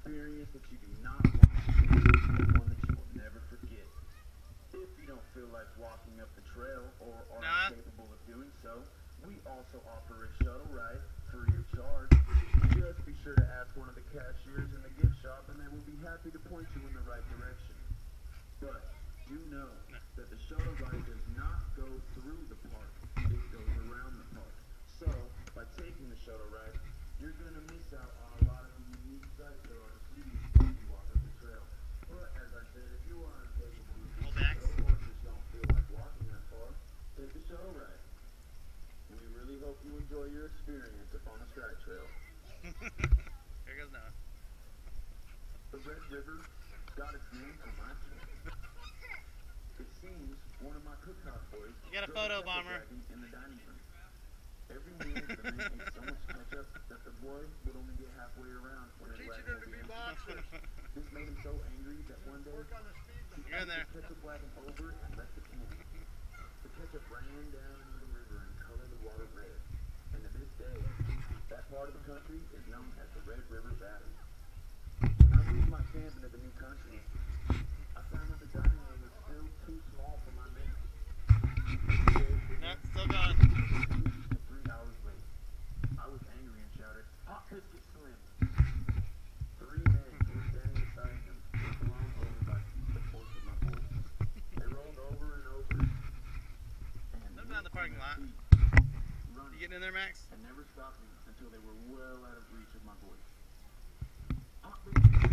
experience that you do not want to forget, and one that you will never forget. If you don't feel like walking up the trail or are incapable of doing so, we also offer a shuttle ride free of charge. Just be sure to ask one of the cashiers in the gift shop and they will be happy to point you in the right direction. But do know that the shuttle ride does not go through the park, it goes around the park. So, by taking the shuttle ride, you're going to miss out on a lot of the unique sights there are to see when you walk up the trail. But as I said, if you are incapable of doing so or just don't feel like walking that far, take the shuttle ride. We really hope you enjoy your experience up on the Strike Trail. Here goes Noah. The Red River got its name from my choice. It seems one of my cookout boys got a photo bomber in the dining room. Every meal the man ate so much ketchup that the boy would only get halfway around when his wagon would be empty. This made him so angry that one day he You're in there. the ketchup wagon over and left the can. The ketchup ran down into the river and colored the water red. And to this day, that part of the country is known as the Red River Valley. When I moved my camp into the new country, I found that the dining room was still too small for my men. Nope, still going. 3 hours late, I was angry and shouted, "Hot biscuit slim!" 3 men who were standing beside him were blown over by the force of my voice. They rolled over and over. And Them down the parking lot. Running, You getting in there, Max? and never stopped me until they were well out of reach of my voice. Hot biscuit